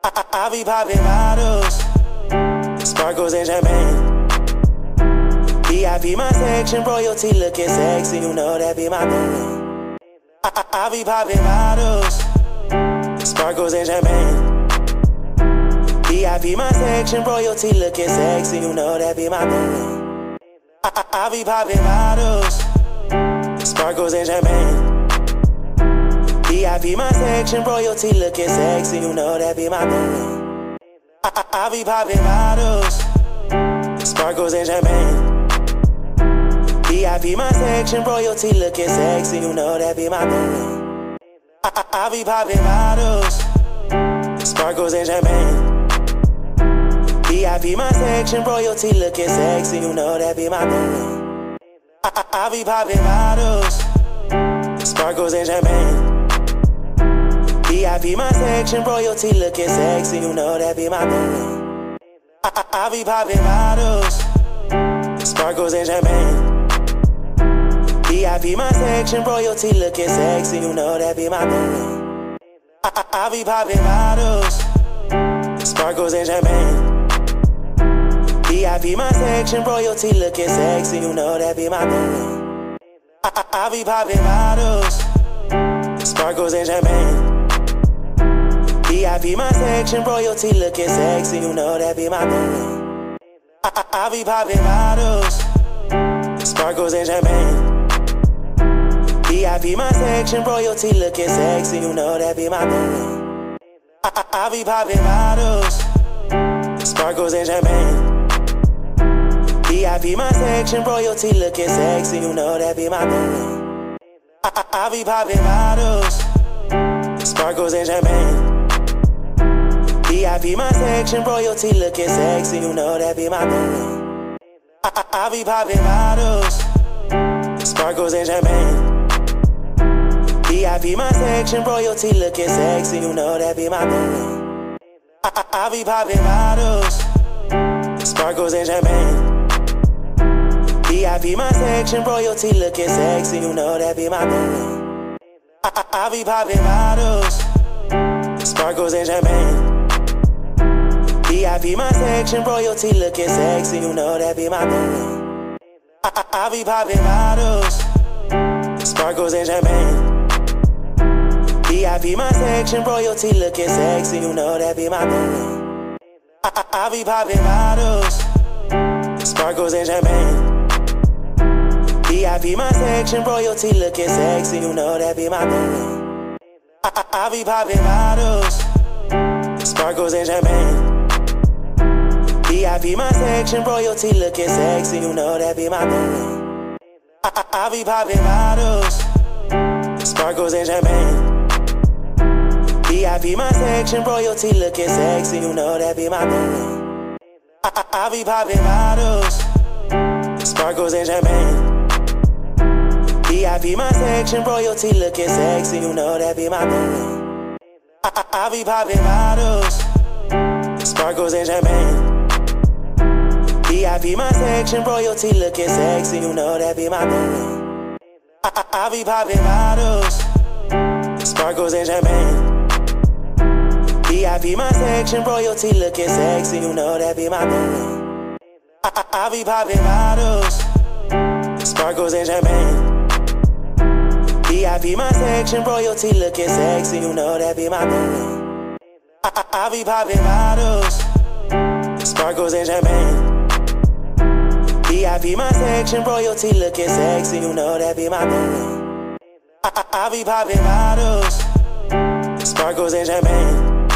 I be popping bottles, sparkles and champagne. VIP my section, royalty looking sexy, you know that be my thing. I be popping bottles, sparkles and champagne. VIP my section, royalty looking sexy, you know that be my thing. I be popping bottles, sparkles and champagne. VIP my section, royalty looking sexy, you know that be my thing. I be popping bottles, sparkles and champagne. VIP my section, royalty looking sexy, you know that be my thing. I be popping bottles, sparkles and champagne. VIP my section, royalty looking sexy, you know that be my thing. I be popping bottles, sparkles and champagne. VIP my section, royalty looking sexy, you know that be my thing. I be popping bottles, sparkles and champagne. VIP my section, royalty looking sexy, you know that be my thing. I be popping bottles, sparkles and champagne. VIP my section, royalty looking sexy, you know that be my thing. I be popping bottles, sparkles and champagne. VIP my section, royalty looking sexy, you know that be my thing. I be popping bottles, sparkles and champagne. VIP my section, royalty looking sexy, you know that be my thing. I be popping bottles, sparkles and champagne. VIP my section, royalty looking sexy, you know that be my thing. I be popping bottles, sparkles and champagne. VIP my section, royalty looking sexy, you know that be my thing. I be popping bottles, sparkles and champagne. VIP my section, royalty looking sexy, you know that be my thing. I be popping bottles, sparkles and champagne. VIP my section, royalty looking sexy, you know that be my thing. I be popping bottles, sparkles and champagne. VIP my section, royalty looking sexy, you know that be my thing. I be popping bottles, sparkles and champagne. VIP my section, royalty looking sexy, you know that be my thing. I be popping bottles, sparkles and champagne. VIP my section, royalty looking sexy, you know that be my thing. I be popping bottles, sparkles and champagne. VIP my section, royalty looking sexy, you know that be my thing. I be popping bottles, sparkles and champagne. VIP my section, royalty looking sexy, you know that be my thing. I be popping bottles, sparkles and champagne. VIP my section, royalty looking sexy, you know that be my thing. I be popping bottles, sparkles and champagne. VIP my section, royalty looking sexy, you know that be my thing. I be popping bottles, sparkles and champagne. VIP my section, royalty looking sexy, you know that be my thing. I be popping bottles, sparkles and champagne. VIP my section, royalty looking sexy, you know that be my thing. I be popping bottles, sparkles and champagne. VIP my section, royalty looking sexy, you know that be my thing. I be popping bottles, sparkles and champagne.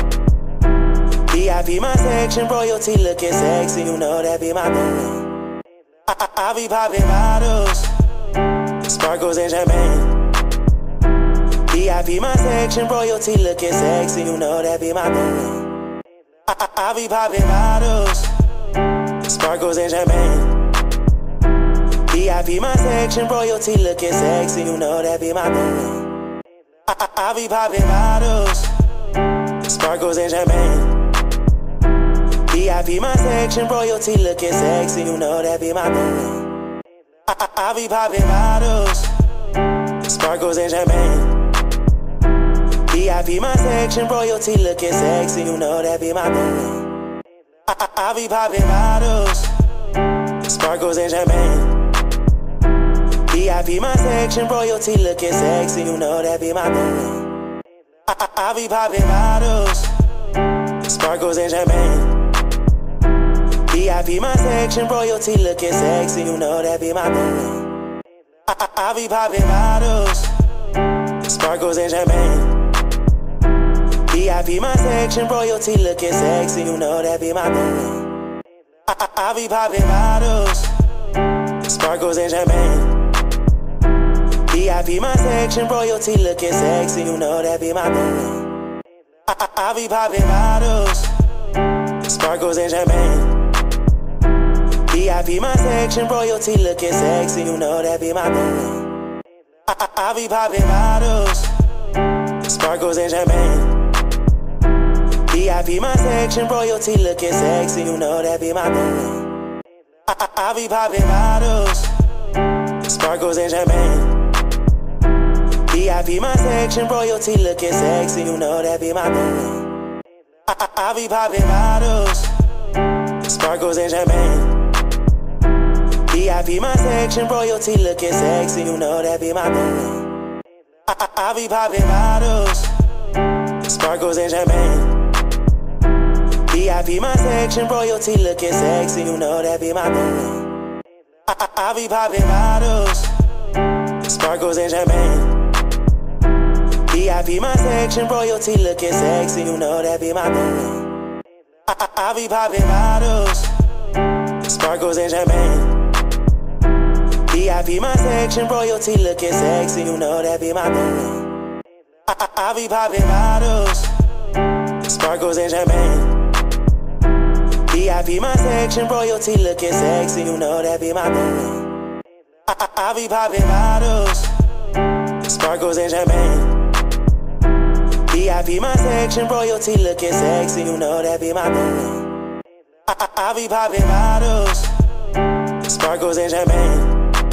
VIP my section, royalty looking sexy, you know that be my thing. I be popping bottles, sparkles and champagne. VIP my section, royalty looking sexy, you know that be my thing. I be popping bottles, sparkles and champagne. VIP my section, royalty looking sexy, you know that be my thing. I be popping bottles, sparkles and champagne. VIP my section, royalty looking sexy, you know that be my thing. I be popping bottles, sparkles and champagne. VIP my section, royalty looking sexy, you know that be my thing. I be popping bottles, sparkles and champagne. VIP my section, royalty looking sexy, you know that be my thing. I be popping bottles, sparkles and champagne. VIP my section, royalty looking sexy, you know that be my thing. I be popping bottles, sparkles and champagne. VIP my section, royalty looking sexy, you know that be my thing. I be popping bottles, sparkles and champagne. VIP my section, royalty looking sexy, you know that be my thing. I be popping bottles, sparkles and champagne. VIP my section, royalty looking sexy, you know that be my thing. I be popping bottles, sparkles and champagne. VIP my section, royalty looking sexy, you know that be my thing. I be popping bottles, sparkles and champagne. VIP my section, royalty looking sexy, you know that be my thing. I be popping bottles, sparkles and champagne. VIP my section, royalty looking sexy, you know that be my thing. I be popping bottles, sparkles and champagne. VIP my section, royalty looking sexy, you know that be my thing. I be popping bottles, sparkles and champagne. VIP my section, royalty looking sexy, you know that be my thing. I be popping bottles, sparkles and champagne. VIP my section, royalty looking sexy, you know that be my thing. I be popping bottles, sparkles and champagne. VIP my section, royalty looking sexy, you know that be my thing. I be popping bottles, sparkles and champagne. VIP my section, royalty looking sexy, you know that be my thing. I be popping bottles, sparkles and champagne.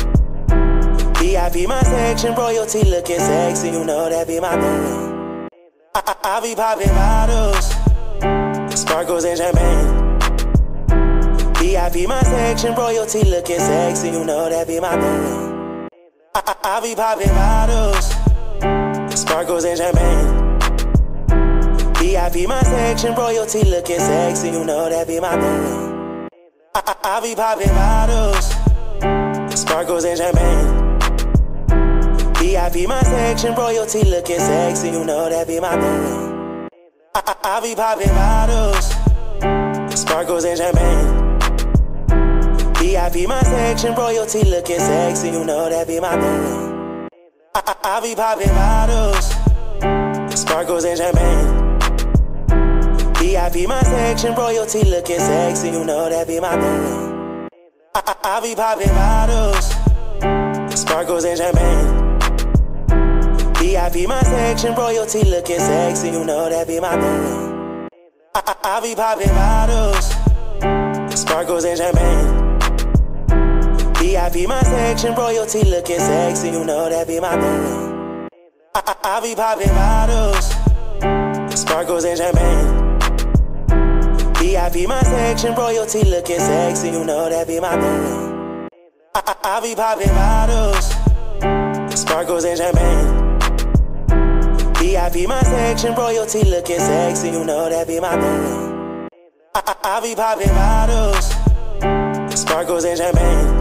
VIP my section, royalty looking sexy, you know that be my thing. I be popping bottles, sparkles and champagne. VIP my section, royalty looking sexy, you know that be my thing. I be popping bottles, sparkles and champagne. VIP my section, royalty looking sexy, you know that be my thing. I be popping bottles, sparkles and champagne. VIP my section, royalty looking sexy, you know that be my thing. I be popping bottles, sparkles and champagne. VIP my section, royalty looking sexy, you know that be my thing. I be popping bottles, sparkles and champagne. VIP my section, royalty looking sexy, you know that be my thing. I be popping bottles, sparkles and champagne. VIP my section, royalty looking sexy, you know that be my thing. I be popping bottles, sparkles and champagne. VIP my section, royalty looking sexy, you know that be my thing. I be popping bottles, sparkles and champagne. VIP my section, royalty looking sexy, you know that be my thing. I be popping bottles, sparkles and champagne. VIP my section, royalty looking sexy, you know that be my thing. I be popping bottles, sparkles and champagne.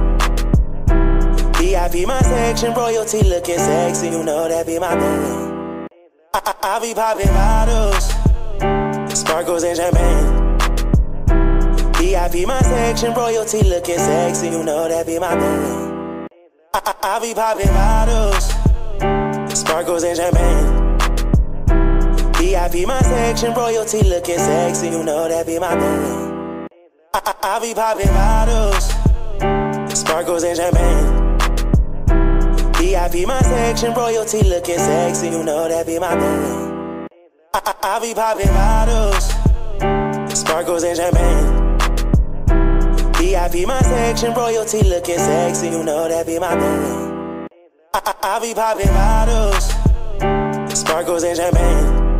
VIP my section, royalty looking sexy, you know that be my thing. I be popping bottles, sparkles and champagne. VIP my section, royalty looking sexy, you know that be my thing. I be popping bottles, sparkles and champagne. VIP my section, royalty looking sexy, you know that be my thing. I be popping bottles, sparkles and champagne. VIP my section, royalty looking sexy, you know that be my thing. I be popping bottles, sparkles and champagne. VIP my section, royalty looking sexy, you know that be my thing. I be popping bottles, sparkles sparkles and champagne.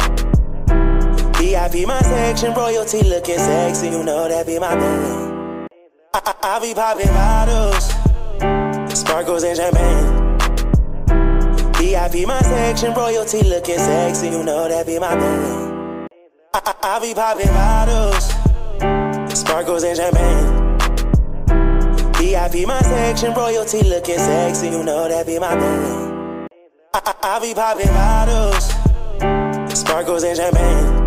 VIP my section, royalty looking sexy, you know that be my thing. I be popping bottles, sparkles and champagne. VIP my section, royalty looking sexy, you know that be my thing. I be popping bottles, sparkles and champagne. VIP my section, royalty looking sexy, you know that be my thing. I be popping bottles, sparkles and champagne.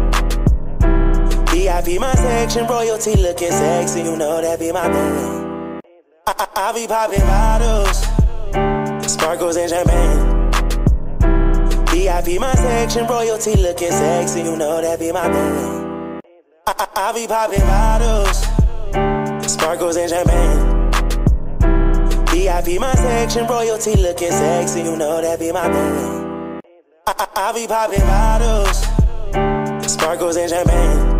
VIP my section, royalty looking sexy, you know that be my thing. I be popping bottles, sparkles and champagne. VIP my section, royalty looking sexy, you know that be my thing. I be popping bottles, sparkles and champagne. VIP my section, royalty looking sexy, you know that be my thing. I be popping bottles, sparkles and champagne.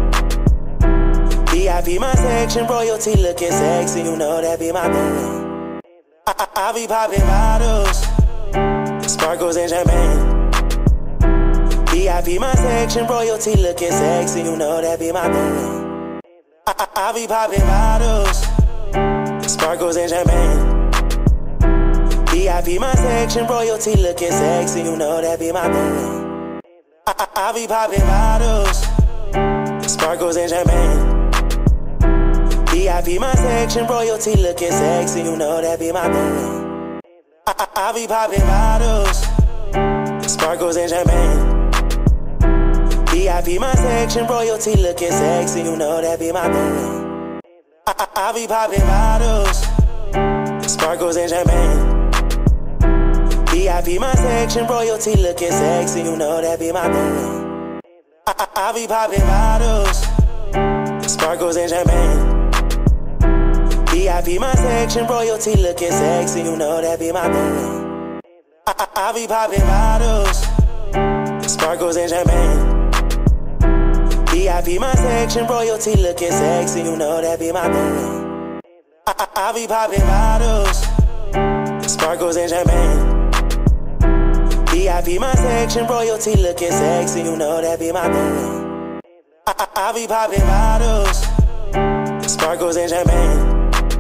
VIP my section, royalty looking sexy, you know that be my thing. I be popping bottles, sparkles and champagne. VIP my section, royalty looking sexy, you know that be my thing. I be popping bottles, sparkles and champagne. VIP my section, royalty looking sexy, you know that be my thing. I be popping bottles, sparkles and champagne. VIP my section, royalty looking sexy, you know that be my thing. I be popping bottles, sparkles and champagne. VIP my section, royalty looking sexy, you know that be my thing. I be popping bottles, sparkles and champagne. VIP my section, royalty looking sexy, you know that be my thing. I be popping bottles, sparkles and champagne. VIP my section, royalty looking sexy, you know that be my thing. I be popping bottles, sparkles and champagne. VIP my section, royalty looking sexy, you know that be my thing. I be popping bottles, sparkles and champagne. VIP my section, royalty looking sexy, you know that be my thing. I be popping bottles, sparkles and champagne.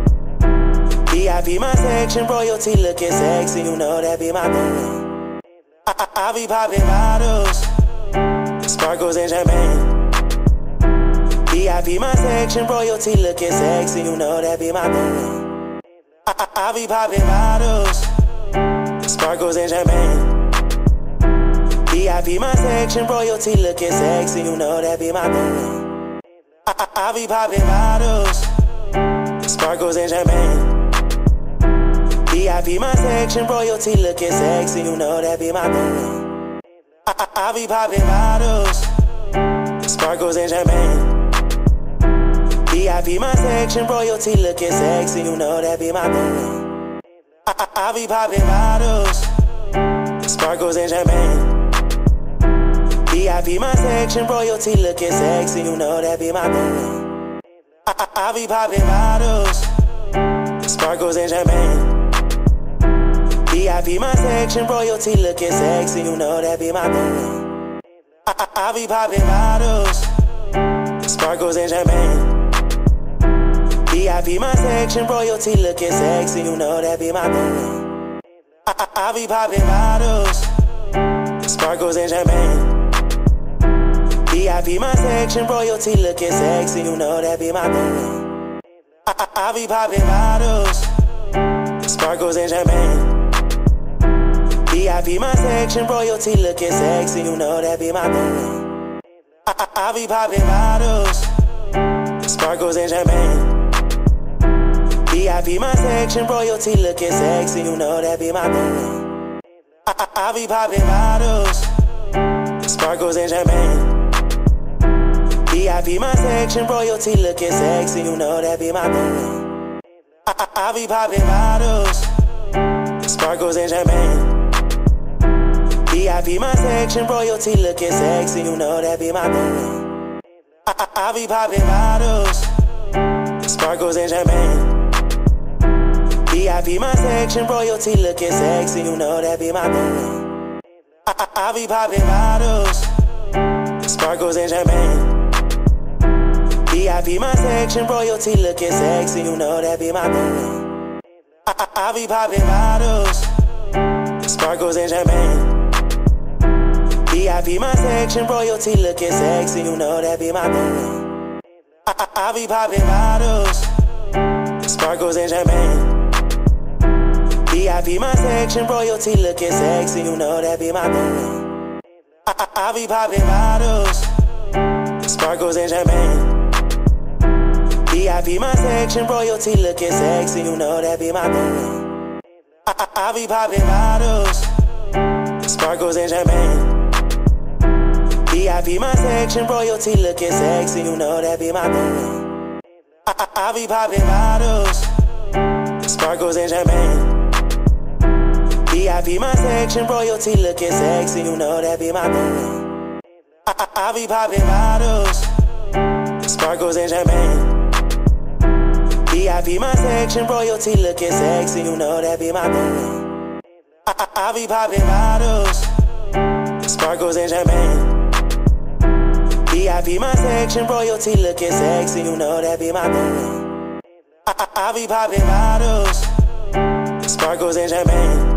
VIP my section, royalty looking sexy, you know that be my thing. I be popping bottles, sparkles and champagne. VIP my section, royalty looking sexy, you know that be my thing. I be popping bottles, sparkles and champagne. VIP my section, royalty looking sexy, you know that be my thing. I be popping bottles, sparkles and champagne. VIP my section, royalty looking sexy, you know that be my thing. I be popping bottles, sparkles and champagne. VIP my section, royalty looking sexy, you know that be my thing. I be popping bottles, sparkles and champagne. VIP my section, royalty looking sexy, you know that be my thing. I be popping bottles, sparkles and champagne. VIP my section, royalty looking sexy, you know that be my thing. I be popping bottles, sparkles and champagne. VIP my section, royalty looking sexy, you know that be my thing. I be popping bottles, sparkles and champagne. VIP my section, royalty looking sexy, you know that be my thing. I be popping bottles, sparkles and champagne. VIP my section, royalty looking sexy, you know that be my thing. I be popping bottles, sparkles and champagne. VIP my section, royalty looking sexy, you know that be my thing. I be popping bottles, sparkles and champagne. VIP my section, royalty looking sexy, you know that be my thing. I be popping bottles, sparkles and champagne. VIP my section, royalty looking sexy, you know that be my thing. I be popping bottles, sparkles and champagne. VIP my section, royalty looking sexy, you know that be my thing. I be popping bottles, sparkles and champagne. VIP my section, royalty looking sexy, you know that be my thing. I be popping bottles, sparkles and champagne. VIP my section, royalty looking sexy, you know that be my thing. I be popping bottles, sparkles and champagne. VIP my section, royalty looking sexy, you know that be my thing. I be popping bottles, sparkles and champagne. VIP my section, royalty looking sexy, you know that be my thing. I be popping bottles, sparkles and champagne. VIP my section, royalty looking sexy, you know that be my thing. I be popping bottles, sparkles and champagne. VIP my section, royalty looking sexy, you know that be my thing. I be popping bottles, sparkles and champagne. VIP my section, royalty looking sexy, you know that be my thing. I be popping bottles, sparkles and champagne. VIP my section, royalty looking sexy, you know that be my thing. I be popping bottles, sparkles and champagne.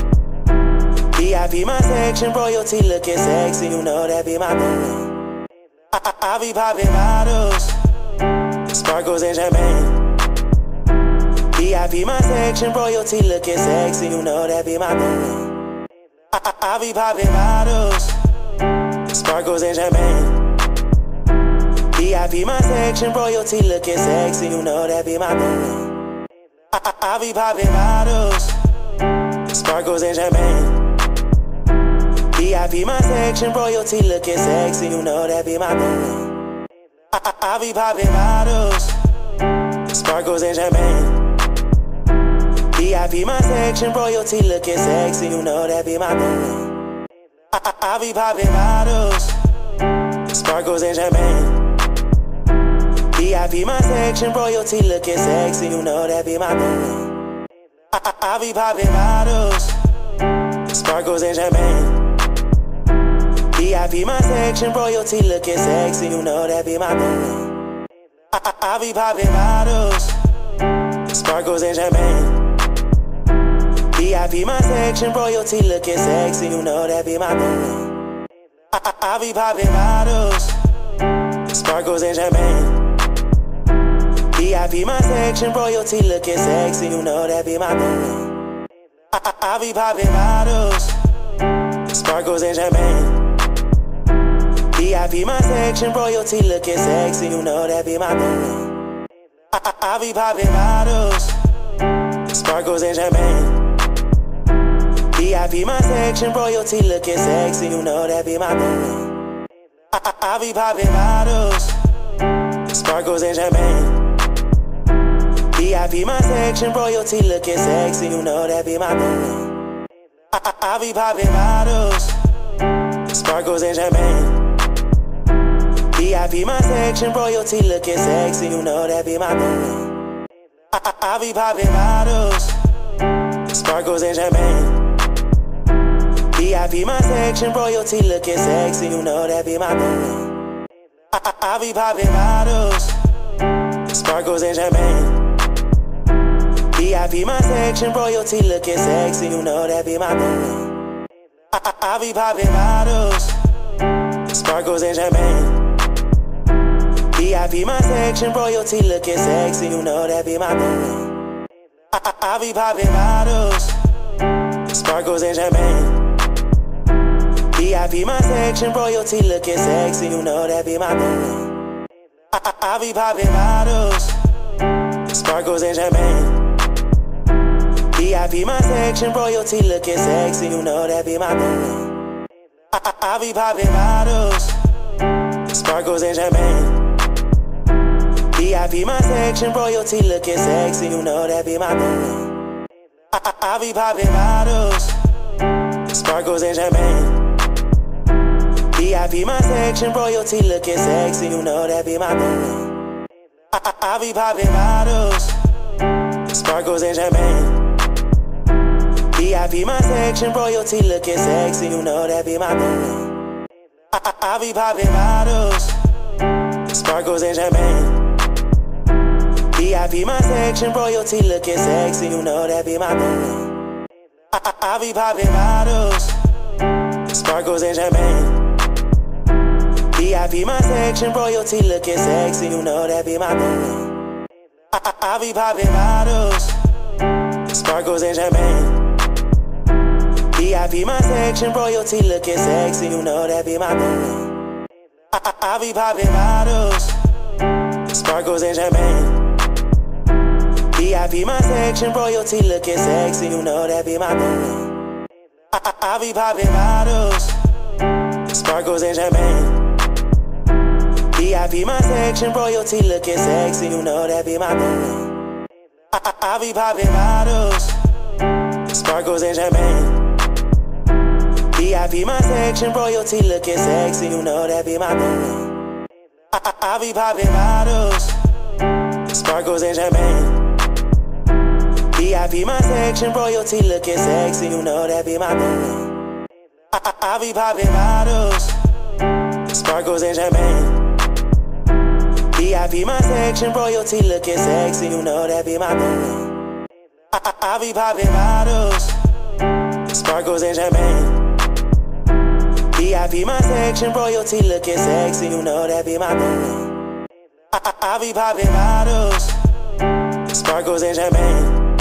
VIP my section, royalty looking sexy, you know that be my thing. I be popping bottles, sparkles and champagne. VIP my section, royalty looking sexy, you know that be my thing. I be popping bottles, sparkles and champagne. VIP my section, royalty looking sexy, you know that be my thing. I be popping bottles, sparkles and champagne. VIP my section, royalty looking sexy, you know that be my thing. I be popping bottles, sparkles and champagne. VIP my section, royalty looking sexy, you know that be my thing. I be popping bottles, sparkles and champagne. VIP my section, royalty looking sexy, you know that be my thing. I be popping bottles, sparkles and champagne. VIP my section, royalty looking sexy, you know that be my thing. I be popping bottles, sparkles and champagne. VIP my section, royalty looking sexy, you know that be my thing. I be popping bottles, sparkles and champagne. VIP my section, royalty looking sexy, you know that be my thing. I be popping bottles, sparkles and champagne. VIP my section, royalty looking sexy, you know that be my thing. I be popping bottles, sparkles and champagne. VIP my section, royalty looking sexy, you know that be my thing. I be popping bottles, sparkles and champagne. VIP my section, royalty looking sexy, you know that be my thing. I be popping bottles, sparkles and champagne. VIP my section, royalty looking sexy, you know that be my thing. I be popping bottles, sparkles and champagne. VIP my section, royalty looking sexy, you know that be my thing. I be popping bottles, sparkles and champagne. VIP my section, royalty looking sexy, you know that be my thing. I be popping bottles, sparkles and champagne. VIP my section, royalty looking sexy, you know that be my thing. I be popping bottles, sparkles and champagne. VIP my section, royalty looking sexy, you know that be my thing. I be popping bottles, sparkles and champagne. VIP my section, royalty looking sexy, you know that be my thing. I be popping bottles, sparkles and champagne. VIP my section, royalty looking sexy, you know that be my thing. I be popping bottles, sparkles and champagne. VIP my section, royalty looking sexy, you know that be my thing. I be popping bottles, sparkles and champagne. VIP my section, royalty looking sexy, you know that be my thing. I be popping bottles, sparkles and champagne. VIP my section, royalty looking sexy, you know that be my thing. I be popping bottles, sparkles and champagne. VIP my section, royalty looking sexy, you know that be my thing. I be popping bottles, sparkles and champagne. VIP my section, royalty looking sexy, you know that be my thing. I be popping bottles, sparkles and champagne. VIP my section, royalty looking sexy, you know that be my thing. I be popping bottles, sparkles and champagne. VIP my section, royalty looking sexy, you know that be my thing. I be popping bottles, sparkles and champagne. VIP my section, royalty looking sexy, you know that be my thing. I be popping bottles, sparkles and champagne. VIP my section, royalty looking sexy, you know that be my thing. I be popping bottles, sparkles and champagne. VIP my section, royalty looking sexy, you know that be my thing. I be popping bottles, sparkles and champagne. VIP my section, royalty looking sexy, you know that be my thing. I be popping bottles, sparkles and champagne.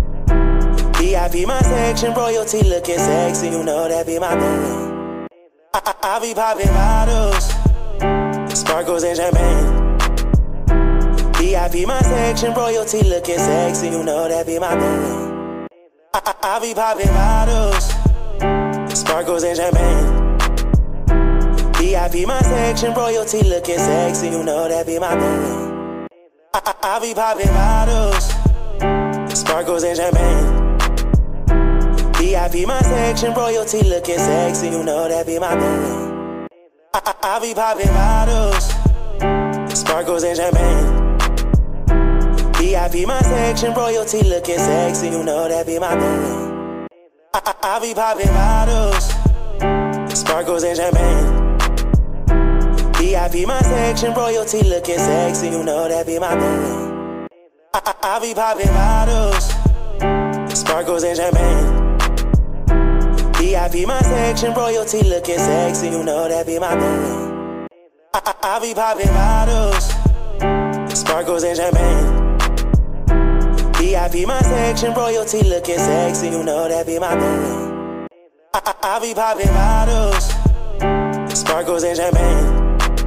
VIP my section, royalty looking sexy, you know that be my thing. I be popping bottles, sparkles and champagne. VIP my section, royalty looking sexy, you know that be my thing. I be popping bottles, sparkles and champagne. VIP my section, royalty looking sexy, you know that be my thing. I be popping bottles, sparkles and champagne. VIP my section, royalty looking sexy, you know that be my thing. I be popping bottles, sparkles and champagne. VIP my section, royalty looking sexy, you know that be my thing. I be popping bottles, sparkles and champagne. VIP my section, royalty looking sexy, you know that be my thing. I be popping bottles, sparkles and champagne. VIP my section, royalty looking sexy, you know that be my thing. I be popping bottles, sparkles and champagne. VIP my section, royalty looking sexy, you know that be my thing. I be popping bottles, sparkles and champagne.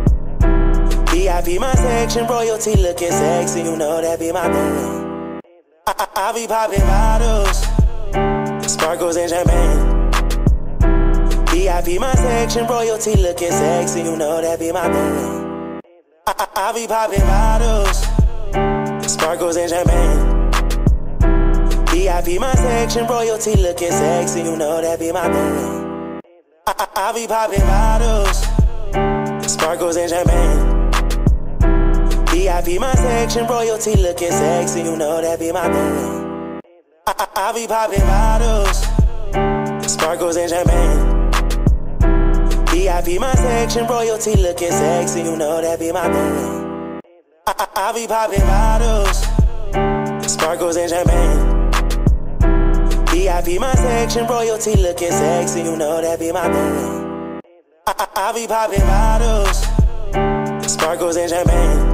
VIP my section, royalty looking sexy, you know that be my thing. I be popping bottles, sparkles and champagne. VIP my section, royalty looking sexy, you know that be my thing. I be popping bottles, sparkles and champagne. VIP my section, royalty looking sexy, you know that be my thing. I be popping bottles, sparkles and champagne. VIP my section, royalty looking sexy, you know that be my thing. I be popping bottles, sparkles and champagne. VIP my section, royalty looking sexy, you know that be my thing. I be popping bottles, sparkles and champagne. VIP my section, royalty looking sexy, you know that be my thing. I be popping bottles, sparkles and champagne.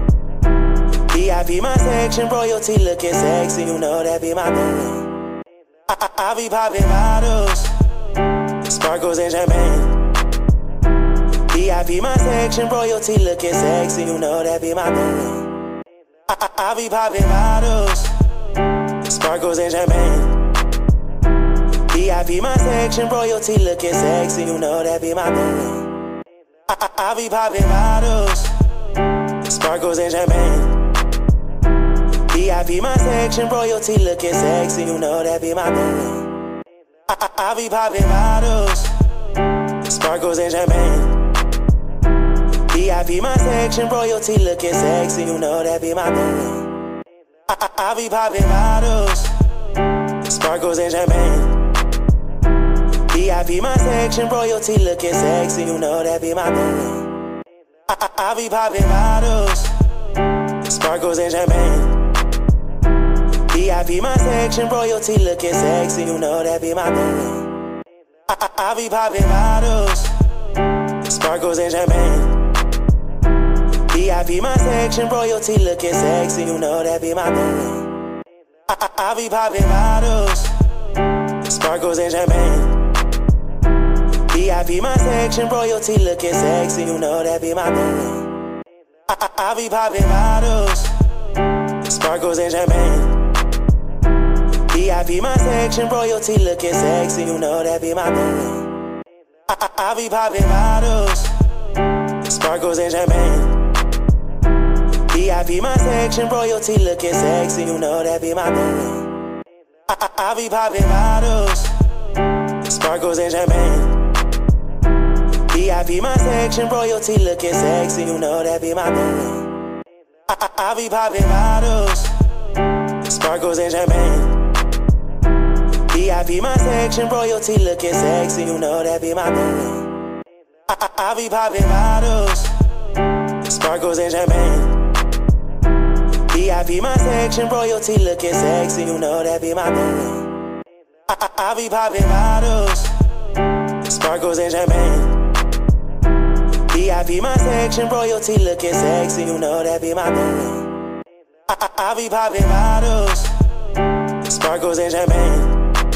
VIP my section, royalty looking sexy, you know that be my thing. I be popping bottles, sparkles and champagne. VIP my section, royalty looking sexy, you know that be my thing. I be popping bottles, sparkles and champagne. VIP my section, royalty looking sexy, you know that be my thing. I be popping bottles, sparkles and champagne. VIP my section, royalty looking sexy, you know that be my thing. I be popping bottles, sparkles and champagne. VIP my section, royalty looking sexy, you know that be my thing. I be popping bottles, sparkles sparkles and champagne. VIP my section, royalty looking sexy, you know that be my thing. I be popping bottles, sparkles and champagne. VIP my section, royalty looking sexy, you know that be my thing. I be popping bottles, sparkles and champagne. VIP my section, royalty looking sexy, you know that be my thing. I be popping bottles, sparkles and champagne. VIP my section, royalty looking sexy, you know that be my thing. I be popping bottles, sparkles and champagne. VIP my section, royalty looking sexy, you know that be my thing. I be popping bottles, sparkles and champagne. VIP my section, royalty looking sexy, you know that be my thing. I be popping bottles, sparkles and champagne. VIP my section, royalty looking sexy, you know that be my thing. I be popping bottles, sparkles and champagne. VIP my section, royalty looking sexy, you know that be my thing. I be popping bottles, sparkles and champagne. VIP my section, royalty looking sexy, you know that be my thing. I be popping bottles, sparkles and champagne. VIP my section, royalty looking sexy, you know that be my thing. I be popping bottles, sparkles and champagne.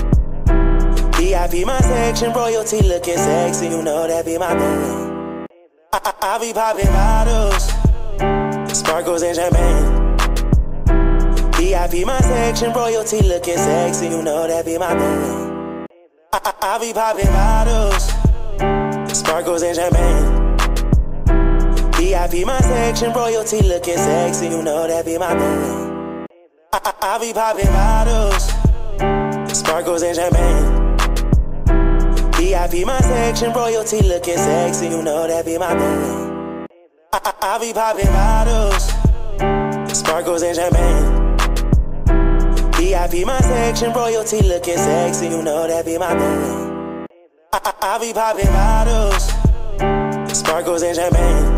VIP my section, royalty looking sexy, you know that be my thing. I be popping bottles, sparkles and champagne. VIP my section, royalty looking sexy, you know that be my thing. I be popping bottles, sparkles and champagne. VIP my section, royalty looking sexy, you know that be my thing. I be popping bottles, sparkles and champagne. VIP my section, royalty looking sexy, you know that be my thing. I be popping bottles, sparkles and champagne. VIP my section, royalty looking sexy, you know that be my thing. I be popping bottles, sparkles and champagne.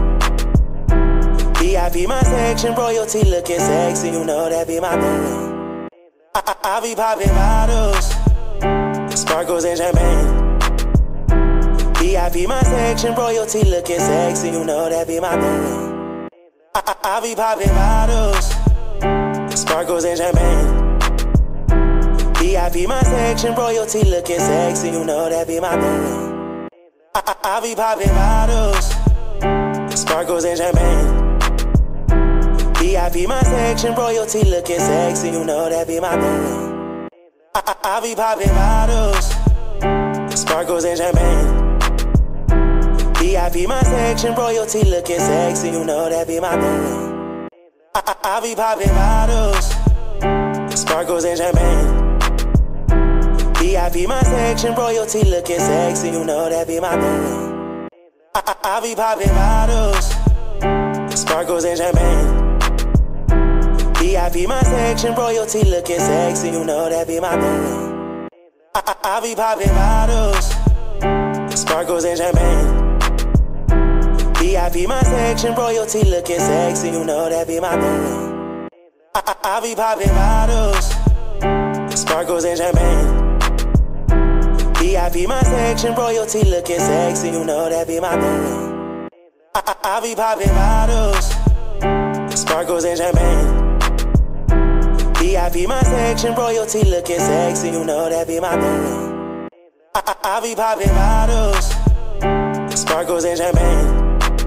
VIP my section, royalty looking sexy, you know that be my thing. I be popping bottles, sparkles and champagne. VIP my section, royalty looking sexy, you know that be my thing. I be popping bottles, sparkles and champagne. VIP my section, royalty looking sexy, you know that be my thing. I be popping bottles, sparkles and champagne. VIP my section, royalty looking sexy, you know that be my thing. I be popping bottles, sparkles and champagne. VIP my section, royalty looking sexy, you know that be my thing. I be popping bottles, sparkles and champagne. VIP my section, royalty looking sexy, you know that be my thing. I be popping bottles, sparkles and champagne. VIP my section, royalty looking sexy, you know that be my thing. I be popping bottles, sparkles and champagne. VIP my section, royalty looking sexy, you know that be my thing. I be popping bottles, sparkles and champagne. VIP my section, royalty looking sexy, you know that be my thing. I be popping bottles, sparkles and champagne. VIP my section, royalty looking sexy, you know that be my thing. I be popping bottles, sparkles and champagne.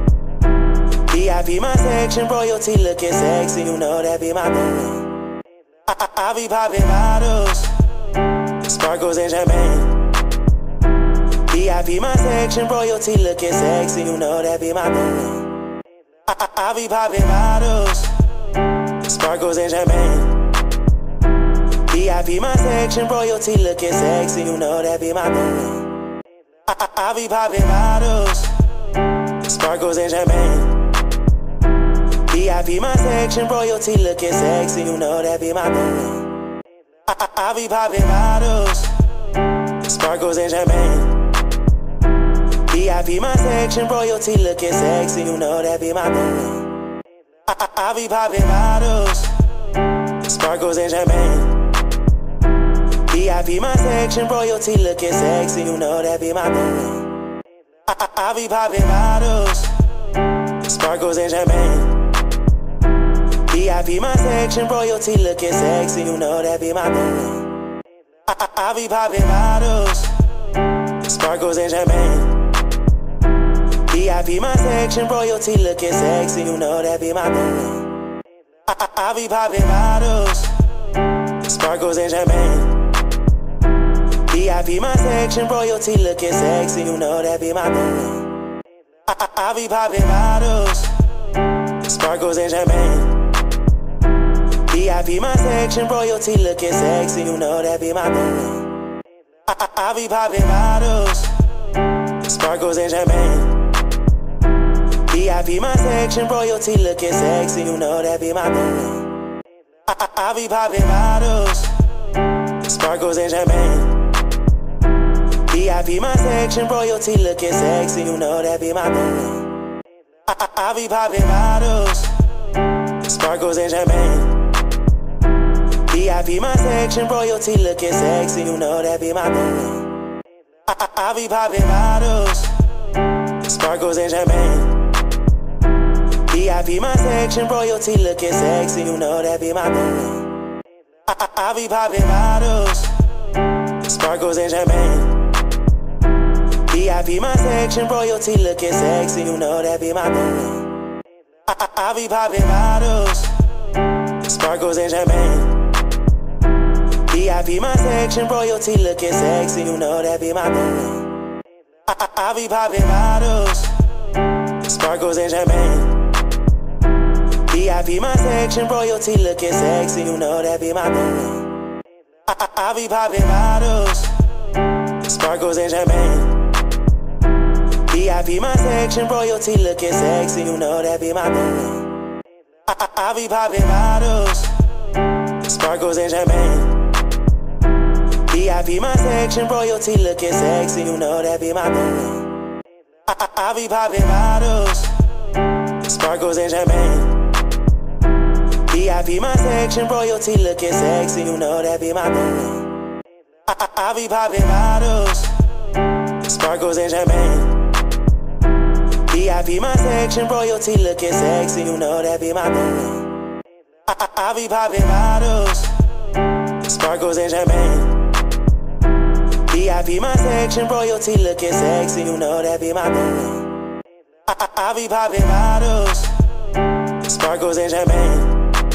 VIP my section, royalty looking sexy, you know that be my thing. I be popping bottles, sparkles and champagne. VIP my section, royalty looking sexy, you know that be my thing. I be popping bottles, sparkles and champagne. VIP my section, royalty looking sexy, you know that be my thing. I be popping bottles, sparkles and champagne. VIP my section, royalty looking sexy, you know that be my thing. I be popping bottles, sparkles and champagne. VIP my section, royalty looking sexy, you know that be my thing. I be popping bottles, sparkles and champagne. VIP my section, royalty looking sexy, you know that be my thing. I be popping bottles, sparkles and champagne. VIP my section, royalty looking sexy, you know that be my thing. I be popping bottles, sparkles and champagne. VIP my section, royalty looking sexy, you know that be my thing. I be popping bottles, sparkles and champagne. VIP my section, royalty looking sexy, you know that be my thing. I be popping bottles, sparkles and champagne. VIP my section, royalty looking sexy, you know that be my thing. I be popping bottles, sparkles and champagne. VIP my section, royalty looking sexy, you know that be my thing. I be popping bottles, sparkles and champagne. VIP my section, royalty looking sexy, you know that be my thing. I be popping bottles, sparkles and champagne. VIP my section, royalty looking sexy, you know that be my thing. I be popping bottles, sparkles and champagne. VIP my section, royalty looking sexy, you know that be my thing. I be popping bottles, sparkles and champagne. VIP my section, royalty looking sexy, you know that be my thing. I be popping bottles, sparkles and champagne. VIP my section, royalty looking sexy, you know that be my thing. I be popping bottles, sparkles and champagne. VIP my section, royalty looking sexy, you know that be my thing. I be popping bottles, sparkles and champagne. VIP my section, royalty looking sexy, you know that be my thing. I be popping bottles, sparkles and champagne. VIP my section, royalty looking sexy, you know that be my thing. I be popping bottles, sparkles and champagne. VIP my section, royalty looking sexy, you know that be my thing. I be popping bottles, sparkles and champagne. VIP my section, royalty looking sexy, you know that be my thing. I be popping bottles, sparkles and champagne. VIP my section, royalty looking sexy, you know that be my thing. I be popping bottles, sparkles and champagne.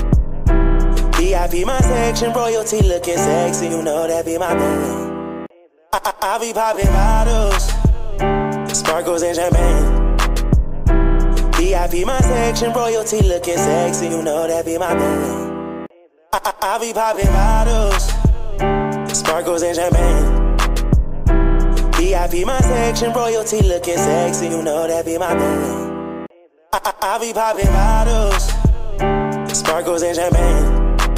VIP my section, royalty looking sexy, you know that be my thing. I be popping bottles, sparkles and champagne. VIP my section, royalty looking sexy, you know that be my thing. I be popping bottles, sparkles and champagne. VIP my section, royalty looking sexy, you know that be my thing. I be popping bottles, sparkles and champagne.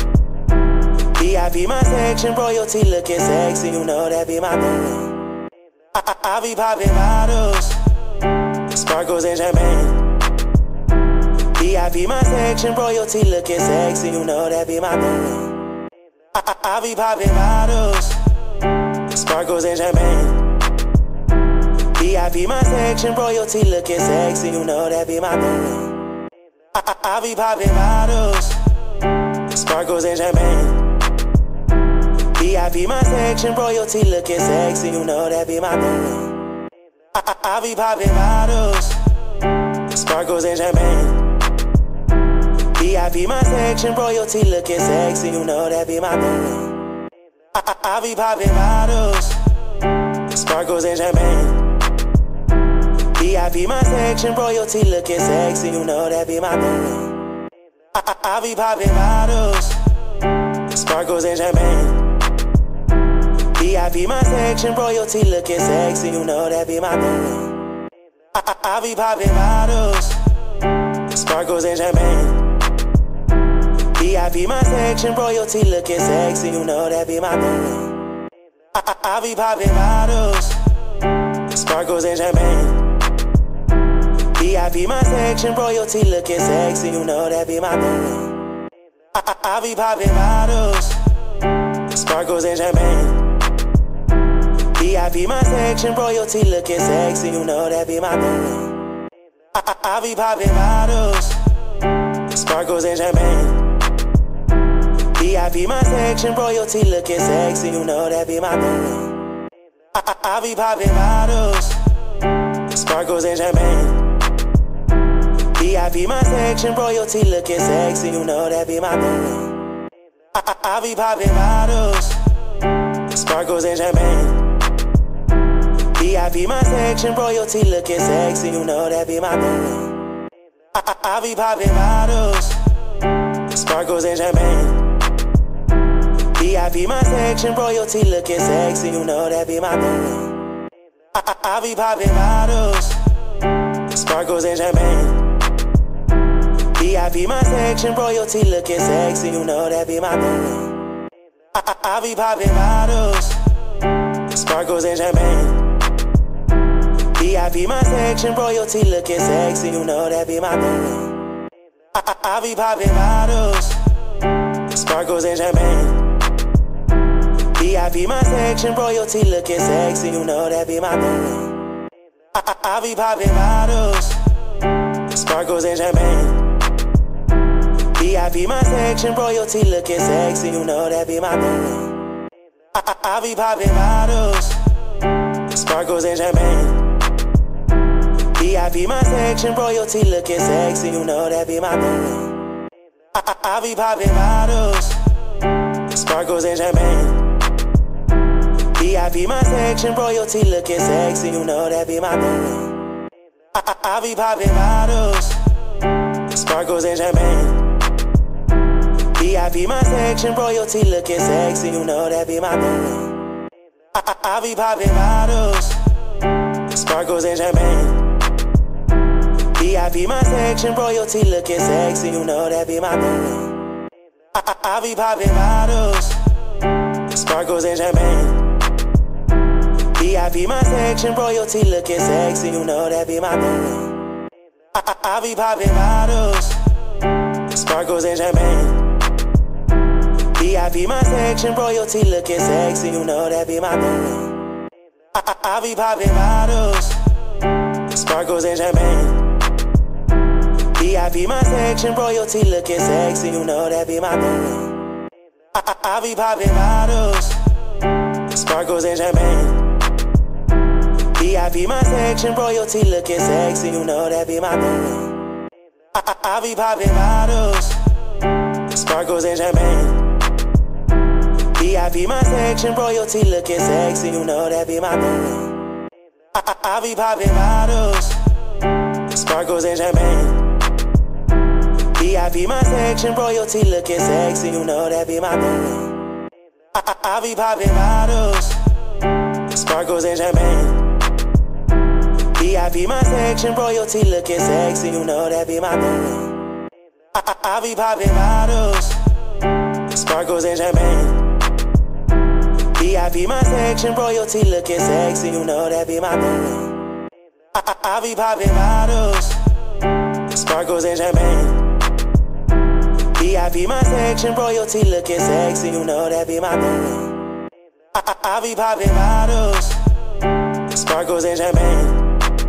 VIP my section, royalty looking sexy, you know that be my thing. I be popping bottles, sparkles and champagne. VIP my section, royalty looking sexy, you know that be my thing. I be popping bottles, sparkles and champagne. VIP my section, royalty looking sexy, you know that be my thing. I be popping bottles, sparkles and champagne. VIP my section, royalty looking sexy, you know that be my thing. I be popping bottles, sparkles and champagne. VIP my section, royalty looking sexy, you know that be my thing. I be popping bottles, sparkles and champagne. VIP my section, royalty looking sexy, you know that be my thing. I be popping bottles, sparkles and champagne. VIP my section, royalty looking sexy, you know that be my thing. I be popping bottles, sparkles and champagne. VIP my section, royalty looking sexy, you know that be my thing. I be popping bottles, sparkles and champagne. VIP my section, royalty looking sexy, you know that be my thing. I be popping bottles, sparkles and champagne. VIP my section, royalty looking sexy, you know that be my thing. I be popping bottles, sparkles and champagne. VIP my section, royalty looking sexy, you know that be my thing. I be popping bottles, sparkles and champagne. VIP my section, royalty looking sexy, you know that be my thing. I be popping bottles, sparkles and champagne. VIP my section, royalty looking sexy, you know that be my thing. I be popping bottles, sparkles and champagne. VIP my section, royalty looking sexy, you know that be my thing. I be popping bottles, sparkles and champagne. VIP my section, royalty looking sexy, you know that be my thing. I be popping bottles, sparkles and champagne. VIP my section, royalty looking sexy, you know that be my thing. I be popping bottles, sparkles and champagne. VIP my section, royalty looking sexy, you know that be my thing. I be popping bottles, sparkles and champagne. VIP my section, royalty looking sexy, you know that be my thing. I be popping bottles, sparkles and champagne. VIP my section, royalty looking sexy, you know that be my thing. I be popping bottles, sparkles and champagne. VIP my section, royalty looking sexy, you know that be my thing. I be popping bottles, sparkles and champagne. VIP my section, royalty looking sexy, you know that be my thing. I be popping bottles, sparkles and champagne. VIP my section, royalty looking sexy, you know that be my thing. I be popping bottles, sparkles and champagne. VIP my section, royalty looking sexy, you know that be my thing. I be popping bottles, sparkles and champagne. VIP my section, royalty looking sexy, you know that be my thing. I be popping bottles, sparkles and champagne. VIP my section, royalty looking sexy, you know that be my thing. I be popping bottles, sparkles and champagne. VIP my section, royalty looking sexy, you know that be my thing. I be popping bottles, sparkles and champagne. VIP my section, royalty looking sexy, you know that be my thing. I be popping bottles, sparkles and champagne. VIP my section, royalty looking sexy, you know that be my thing. I be popping bottles, sparkles and champagne. VIP my section, royalty looking sexy, you know that be my thing. I be popping bottles, sparkles and champagne. VIP my section, royalty looking sexy, you know that be my thing. I be popping bottles, sparkles and champagne. VIP my section, royalty looking sexy, you know that be my thing. I be popping bottles, sparkles and champagne.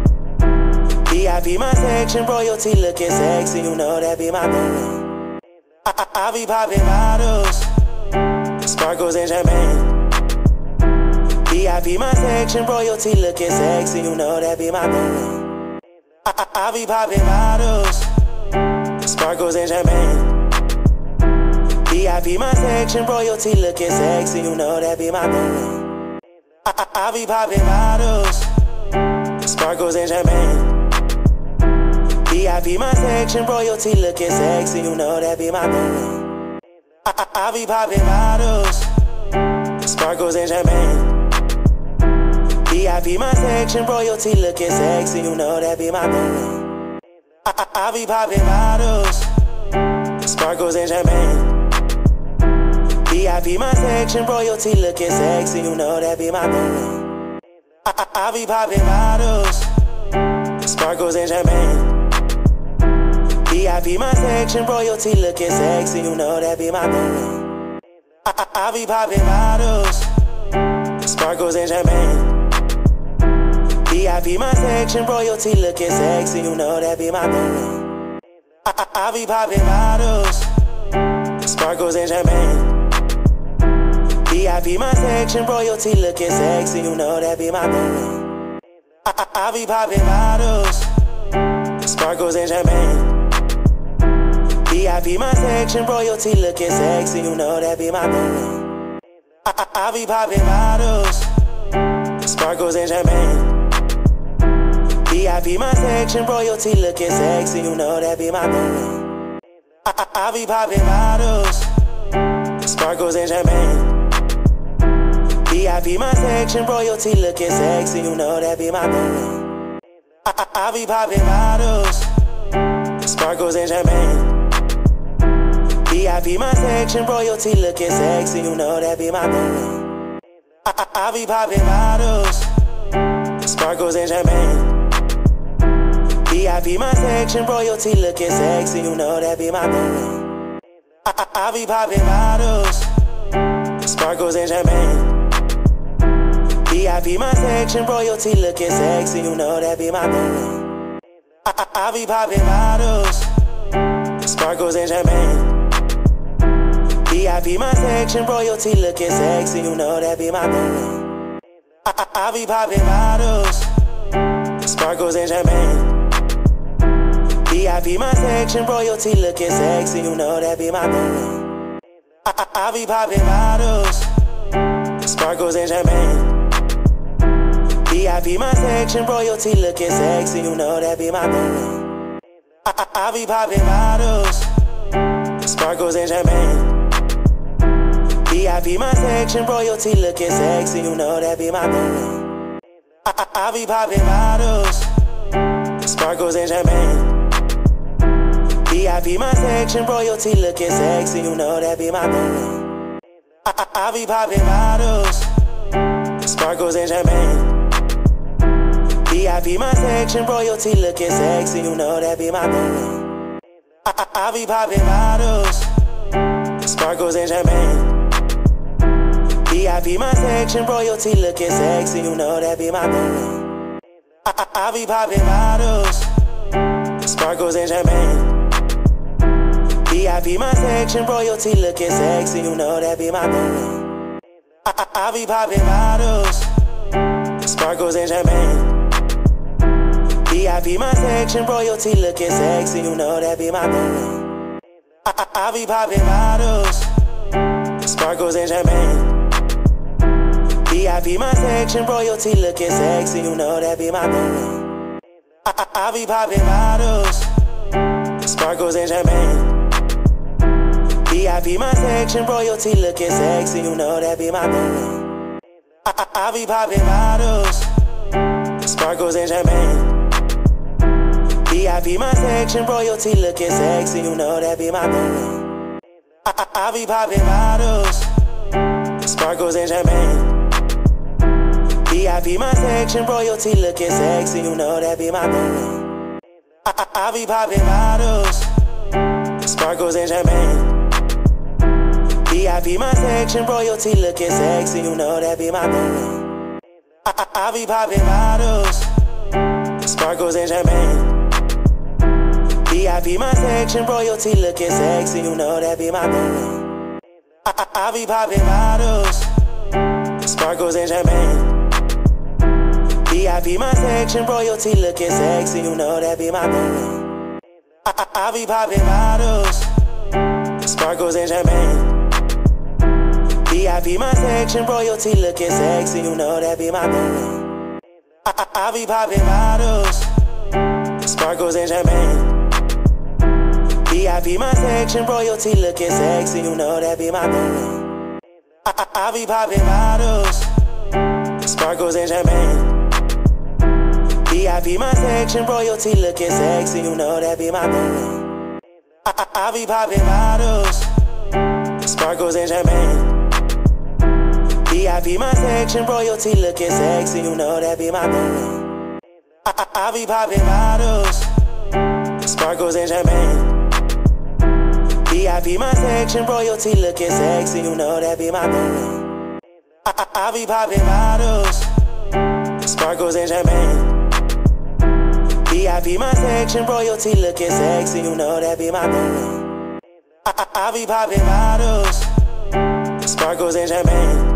VIP my section, royalty looking sexy, you know that be my thing. I be popping bottles, sparkles and champagne. VIP my section, royalty looking sexy, you know that be my thing. I be popping bottles, sparkles and champagne. VIP my section, royalty looking sexy, you know that be my thing. I be popping bottles, sparkles and champagne. VIP my section, royalty looking sexy, you know that be my thing. I be popping bottles, sparkles and champagne. VIP my section, royalty looking sexy, you know that be my thing. I be popping bottles, sparkles and champagne. VIP my section, royalty looking sexy, you know that be my thing. I be popping bottles, sparkles and champagne. VIP my section, royalty looking sexy, you know that be my thing. I be popping bottles, sparkles and champagne. VIP my section, royalty looking sexy, you know that be my thing. I be popping bottles, sparkles and champagne. VIP my section, royalty looking sexy, you know that be my thing. I be popping bottles, sparkles and champagne. VIP my section, royalty looking sexy, you know that be my thing. I be popping bottles, sparkles and champagne. VIP my section, royalty looking sexy, you know that be my thing. I be popping bottles, sparkles and champagne. VIP my section, royalty looking sexy, you know that be my thing. I be popping bottles, sparkles and champagne. VIP my section, royalty looking sexy, you know that be my thing. I be popping bottles, sparkles and champagne. VIP my section, royalty looking sexy, you know that be my thing. I be popping bottles, sparkles and champagne. VIP my section, royalty looking sexy, you know that be my thing. I be popping bottles, sparkles and champagne. VIP my section, royalty looking sexy, you know that be my thing. I be popping bottles, sparkles and champagne. VIP my section, royalty looking sexy, you know that be my thing. I be popping bottles, sparkles and champagne. VIP my section, royalty looking sexy, you know that be my thing. I be popping bottles, sparkles and champagne. VIP my section, royalty looking sexy, you know that be my thing. I be popping bottles, sparkles and champagne. VIP my section, royalty looking sexy, you know that be my thing. I be popping bottles, sparkles and champagne. VIP my section, royalty looking sexy, you know that be my thing. I be popping bottles, sparkles and champagne. VIP my section, royalty looking sexy, you know that be my thing. I be popping bottles, sparkles and champagne. VIP my section, royalty looking sexy, you know that be my thing. I be popping bottles, sparkles and champagne. VIP my section, royalty looking sexy, you know that be my thing. I be popping bottles, sparkles and champagne. VIP my section, royalty looking sexy, you know that be my thing. I be popping bottles, sparkles and champagne. VIP my section, royalty looking sexy, you know that be my thing. I be popping bottles, sparkles and champagne. VIP my section, royalty looking sexy, you know that be my thing. I be popping bottles, sparkles and champagne. VIP my section, royalty looking sexy, you know that be my thing. I be popping bottles, sparkles and champagne. VIP my section, royalty looking sexy, you know that be my thing. I be popping bottles, sparkles and champagne. VIP my section, royalty looking sexy, you know that be my thing. I be popping bottles, sparkles and champagne. VIP my section, royalty looking sexy, you know that be my thing. I be popping bottles, sparkles and champagne. VIP my section, royalty looking sexy, you know that be my thing. I be popping bottles, sparkles and champagne. VIP my section, royalty looking sexy, you know that be my thing. I be popping bottles, sparkles and champagne. VIP my section, royalty looking sexy, you know that be my thing. I be popping bottles, Sparkles and champagne. VIP my section, royalty looking sexy, you know that be my thing. I be popping bottles, sparkles and champagne. VIP my section, royalty looking sexy, you know that be my thing. I be popping bottles, sparkles and champagne. VIP my section, royalty looking sexy, you know that be my thing. I be popping bottles, sparkles and champagne.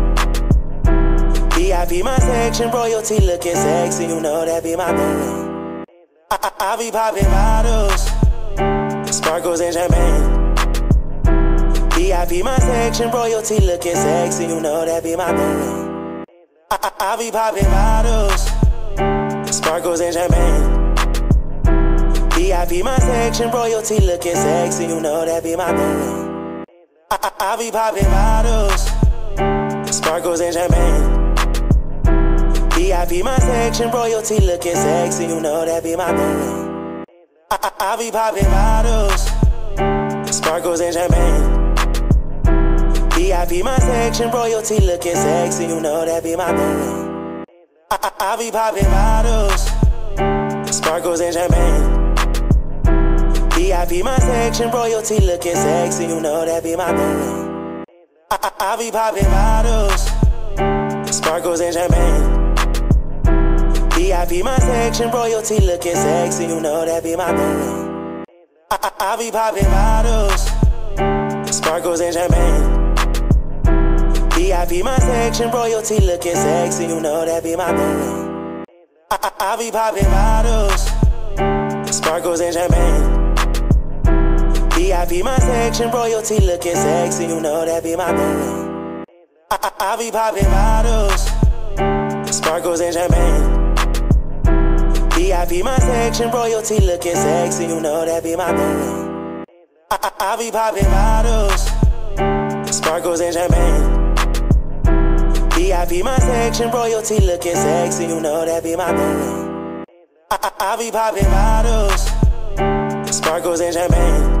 VIP my section, royalty looking sexy, you know that be my thing. I be popping bottles, sparkles and champagne. VIP my section, royalty looking sexy, you know that be my thing. I be popping bottles, sparkles and champagne. VIP my section, royalty looking sexy, you know that be my thing. I be popping bottles, sparkles and champagne. VIP my section, royalty looking sexy, you know that be my thing. I be popping bottles, sparkles and champagne. VIP my section, royalty looking sexy, you know that be my thing. I be popping bottles, sparkles and champagne. VIP my section, royalty looking sexy, you know that be my thing. I be popping bottles, sparkles and champagne. VIP my section, royalty looking sexy, you know that be my thing. I be popping bottles, sparkles and champagne. VIP my section, royalty looking sexy, you know that be my thing. I be popping bottles, sparkles and champagne. VIP my section, royalty looking sexy, you know that be my thing. I be popping bottles, sparkles and champagne. VIP my section, royalty looking sexy, you know that be my thing. I be popping bottles, sparkles and champagne. VIP my section, royalty looking sexy, you know that be my thing. I be popping bottles, sparkles and champagne.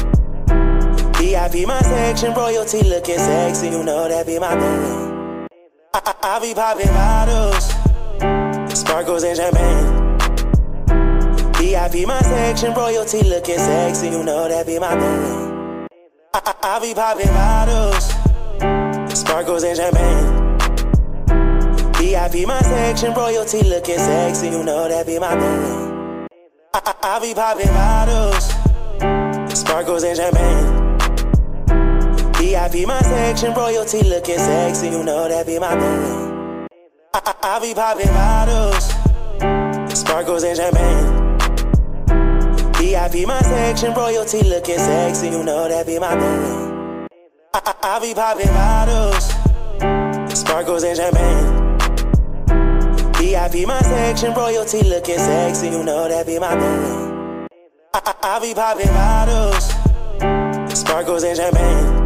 VIP my section, royalty looking sexy, you know that be my thing. I be popping bottles, sparkles and champagne. VIP my section, royalty looking sexy, you know that be my thing. I be popping bottles, sparkles and champagne. VIP my section, royalty looking sexy, you know that be my thing. I be popping bottles, sparkles and champagne. VIP my section, royalty looking sexy, you know that be my thing. I be popping bottles, sparkles and champagne. VIP my section, royalty looking sexy, you know that be my thing. I be popping bottles, sparkles and champagne. VIP my section, royalty looking sexy, you know that be my thing. I be popping bottles, sparkles and champagne.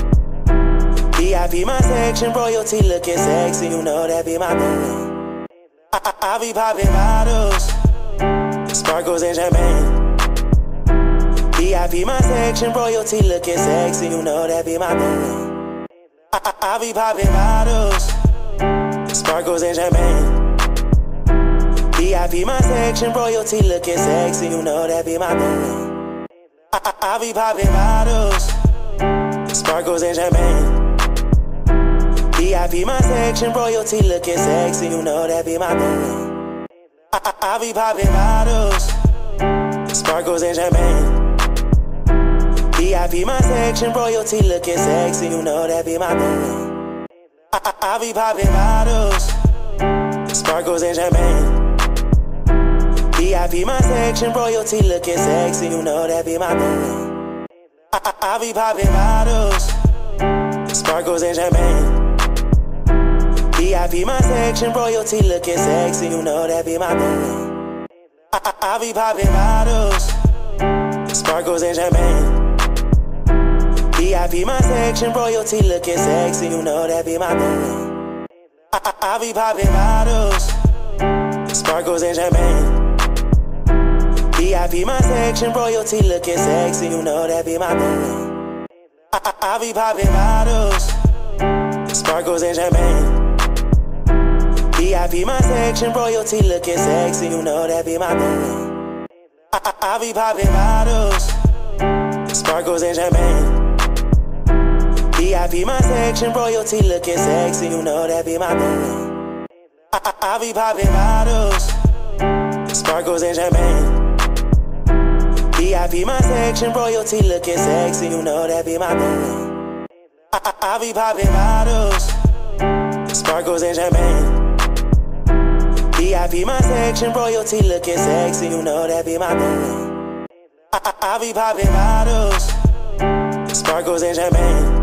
VIP my section, royalty looking sexy, you know that be my thing. I be popping bottles, sparkles and champagne. VIP my section, royalty looking sexy, you know that be my thing. I be popping bottles, sparkles and champagne. VIP my section, royalty looking sexy, you know that be my thing. I be popping bottles, sparkles and champagne. VIP my section, royalty looking sexy, you know that be my thing. I be popping bottles, sparkles and champagne. VIP my section, royalty looking sexy, you know that be my thing. I be popping bottles, sparkles and champagne. VIP my section, royalty looking sexy, you know that be my thing. I be popping bottles, sparkles and champagne. VIP my section, royalty looking sexy, you know that be my thing. I be popping bottles, sparkles and champagne. VIP my section, royalty looking sexy, you know that be my thing. I be popping bottles, sparkles and champagne. VIP my section, royalty looking sexy, you know that be my thing. I I be popping bottles, sparkles and champagne. VIP my section, royalty looking sexy, you know that be my thing. I be popping bottles, sparkles and champagne. VIP my section, royalty looking sexy, you know that be my thing. I be popping bottles, sparkles and champagne. VIP my section, royalty looking sexy, you know that be my thing. I be popping bottles, sparkles and champagne. VIP my section, royalty looking sexy, you know that be my thing. I be popping bottles, sparkles and champagne.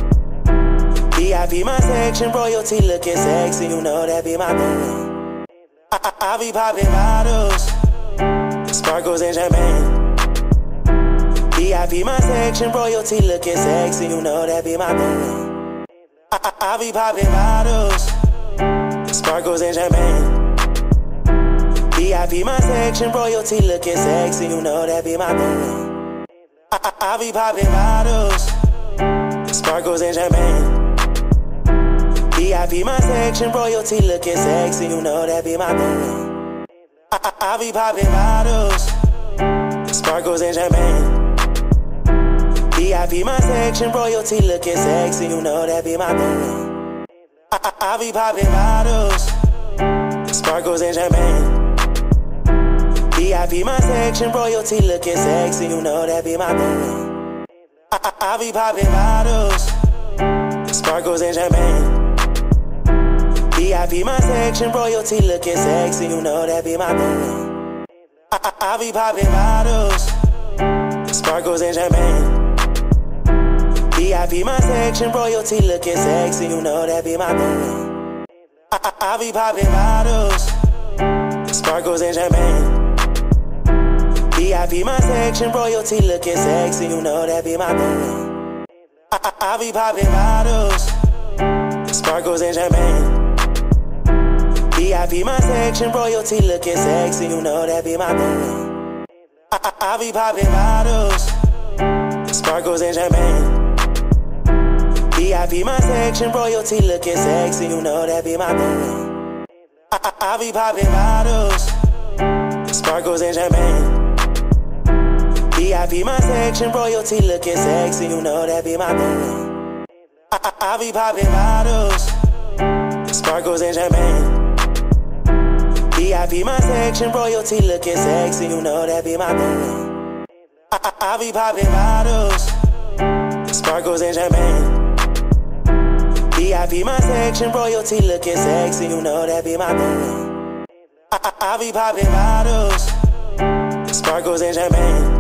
VIP my section, royalty looking sexy, you know that be my thing. I be popping bottles, sparkles and champagne. VIP my section, royalty looking sexy, you know that be my thing. I be popping bottles, sparkles and champagne. VIP my section, royalty looking sexy, you know that be my thing. I be popping bottles, sparkles and champagne. VIP my section, royalty looking sexy, you know that be my thing. I be popping bottles, sparkles and champagne. VIP my section, royalty looking sexy, you know that be my thing. I be popping bottles, sparkles and champagne. VIP my section, royalty looking sexy, you know that be my thing. I be popping bottles, sparkles and champagne. VIP my section, royalty looking sexy, you know that be my thing. I be popping bottles, sparkles and champagne. VIP my section, royalty looking sexy, you know that be my thing. I be popping bottles, sparkles and champagne. VIP my section, royalty looking sexy, you know that be my thing. I be popping bottles, sparkles and champagne. VIP my section, royalty looking sexy, you know that be my thing. I be popping bottles, sparkles and champagne. VIP my section, royalty looking sexy, you know that be my thing. I be popping bottles, sparkles and champagne. VIP my section, royalty looking sexy, you know that be my thing. I be popping bottles, sparkles and champagne. VIP my section, royalty looking sexy, you know that be my thing. I be popping bottles, sparkles and champagne. VIP my section, royalty looking sexy, you know that be my thing. I be popping bottles, sparkles and champagne.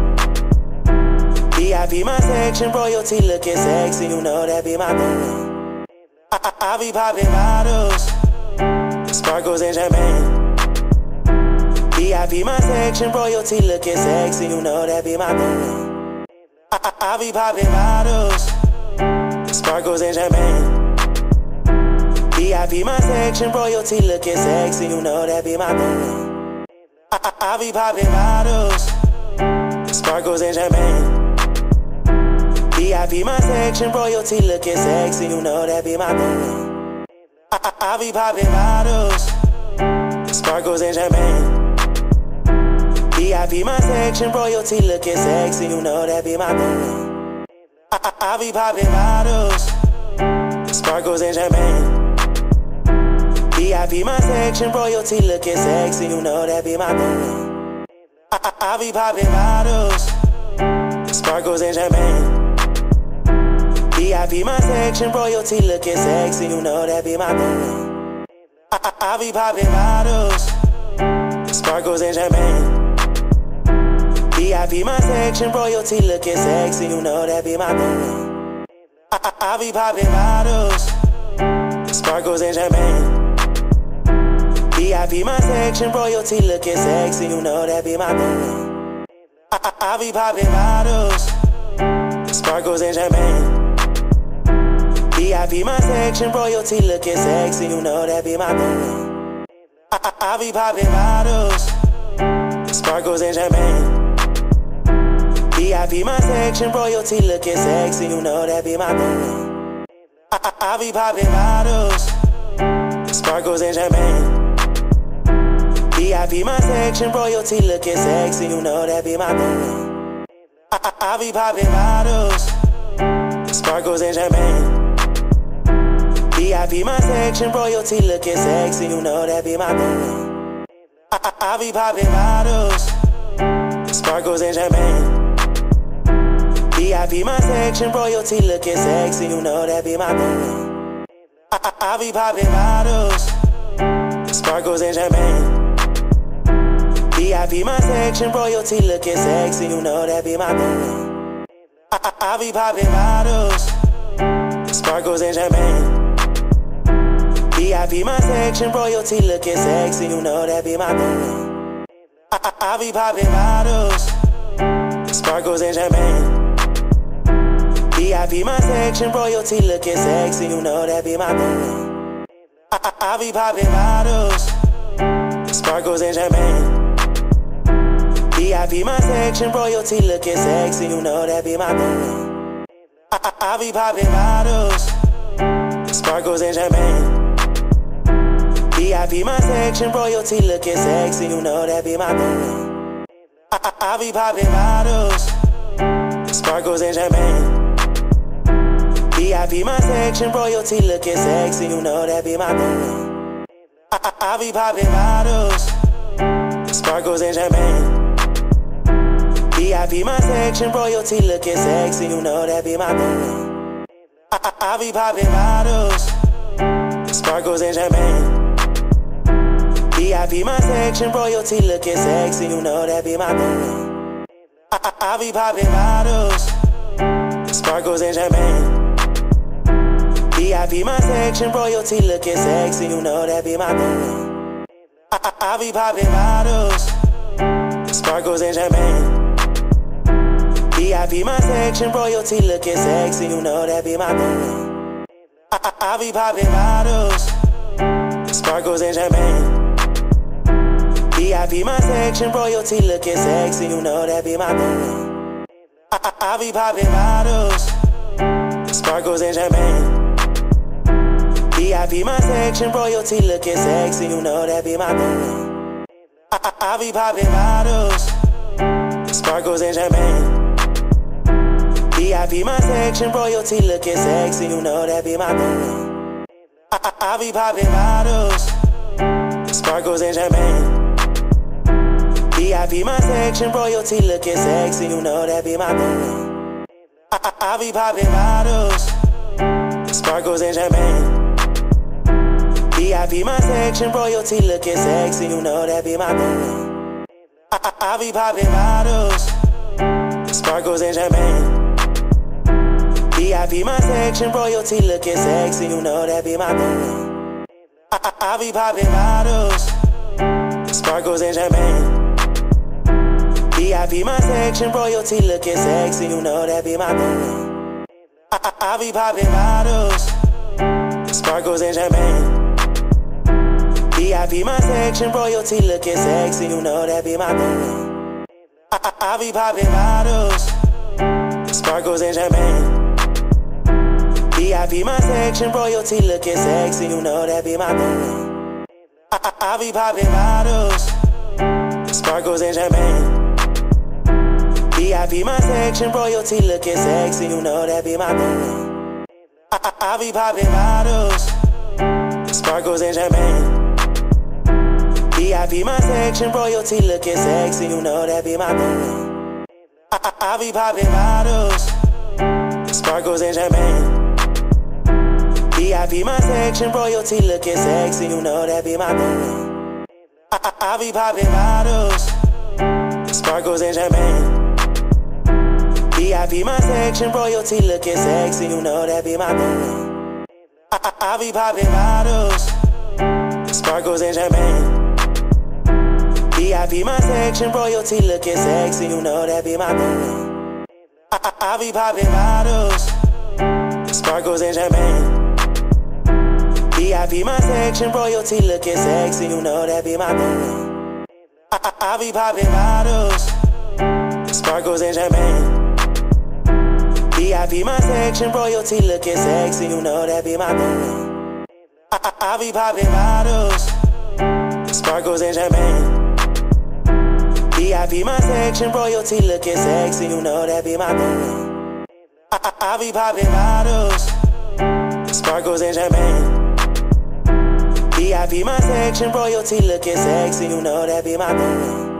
VIP my section, royalty looking sexy, you know that be my thing. I be popping bottles, sparkles and champagne. VIP my section, royalty looking sexy, you know that be my thing. I be popping bottles, sparkles and champagne. VIP my section, royalty looking sexy, you know that be my thing. I be popping bottles, sparkles and champagne. VIP my section, royalty looking sexy, you know that be my thing. I be popping bottles, sparkles and champagne. VIP my section, royalty looking sexy, you know that be my thing. I be popping bottles, sparkles and champagne. VIP my section, royalty looking sexy, you know that be my thing. I be popping bottles, sparkles and champagne. VIP my section, royalty looking sexy, you know that be my thing. I be popping bottles, sparkles and champagne. VIP my section, royalty looking sexy, you know that be my thing. I be popping bottles, sparkles and champagne. VIP my section, royalty looking sexy, you know that be my thing. I be popping bottles, sparkles and champagne. VIP my section, royalty looking sexy, you know that be my thing. I be popping bottles, sparkles and champagne. VIP my section, royalty looking sexy, you know that be my thing. I be popping bottles, sparkles and champagne. VIP my section, royalty looking sexy, you know that be my thing. I be popping bottles, sparkles and champagne. VIP my section, royalty looking sexy, you know that be my thing. I be popping bottles, sparkles and champagne. VIP my section, royalty looking sexy, you know that be my thing. I be popping bottles, sparkles and champagne. VIP my section, royalty looking sexy, you know that be my thing. I be popping bottles, sparkles and champagne. VIP my section, royalty looking sexy, you know that be my thing. I be popping bottles, sparkles and champagne. VIP my section, royalty looking sexy, you know that be my thing. I be popping bottles, sparkles and champagne. VIP my section, royalty looking sexy, you know that be my thing. I be popping bottles, sparkles and champagne. VIP my section, royalty looking sexy, you know that be my thing. I be popping bottles, sparkles and champagne. VIP my section, royalty looking sexy, you know that be my thing. I be popping bottles, sparkles and champagne. VIP my section, royalty looking sexy, you know that be my thing. I be popping bottles, sparkles and champagne. VIP my section, royalty looking sexy, you know that be my thing. I be popping bottles, sparkles and champagne. VIP my section, royalty looking sexy, you know that be my thing. I be popping bottles, sparkles and champagne. VIP my section, royalty looking sexy, you know that be my thing. I be popping bottles, sparkles and champagne. VIP my section, royalty looking sexy, you know that be my thing. I be popping bottles, sparkles and champagne. VIP my section, royalty looking sexy, you know that be my thing. I be popping bottles, sparkles and champagne. VIP my section, royalty looking sexy, you know that be my thing. I be popping bottles, sparkles and champagne. VIP my section, royalty looking sexy, you know that be my thing. I be popping bottles, sparkles and champagne. VIP my section, royalty looking sexy, you know that be my thing. I be popping bottles, sparkles and champagne. VIP my section, royalty looking sexy, you know that be my thing. I be popping bottles, sparkles and champagne. VIP my section, royalty looking sexy, you know that be my thing. I be popping bottles, sparkles and champagne. VIP my section, royalty looking sexy, you know that be my thing. I be popping bottles, sparkles and champagne. VIP my section, royalty looking sexy, you know that be my thing. I be popping bottles, sparkles and champagne. VIP my section, royalty looking sexy, you know that be my thing. I be popping bottles, sparkles and champagne. VIP my section, royalty looking sexy, you know that be my thing. I be popping bottles, sparkles and champagne. VIP my section, royalty looking sexy, you know that be my thing. I be popping bottles, sparkles and champagne. VIP my section, royalty looking sexy, you know that be my thing. I be popping bottles, sparkles and champagne. VIP my section, royalty looking sexy, you know that be my thing. I be popping bottles, sparkles and champagne. VIP my section, royalty looking sexy, you know that be my thing. I be popping bottles, sparkles Sparkles and champagne. VIP my section, royalty looking sexy, you know that be my thing. I be popping bottles, sparkles and champagne. VIP my section, royalty looking sexy, you know that be my thing. I be popping bottles, sparkles and champagne. VIP my section, royalty looking sexy, you know that be my thing.